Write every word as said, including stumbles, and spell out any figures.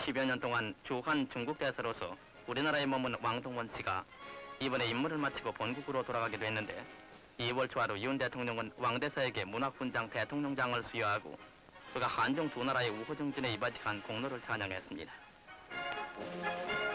십여 년 동안 주한 중국 대사로서 우리나라에 머문 왕동원 씨가 이번에 임무를 마치고 본국으로 돌아가기도 했는데 이월 초하루 윤 대통령은 왕 대사에게 문화훈장 대통령장을 수여하고 그가 한중 두 나라의 우호 증진에 이바지한 공로를 찬양했습니다.